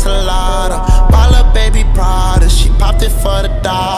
enchilada. Ball up baby Prada, she popped it for the dog.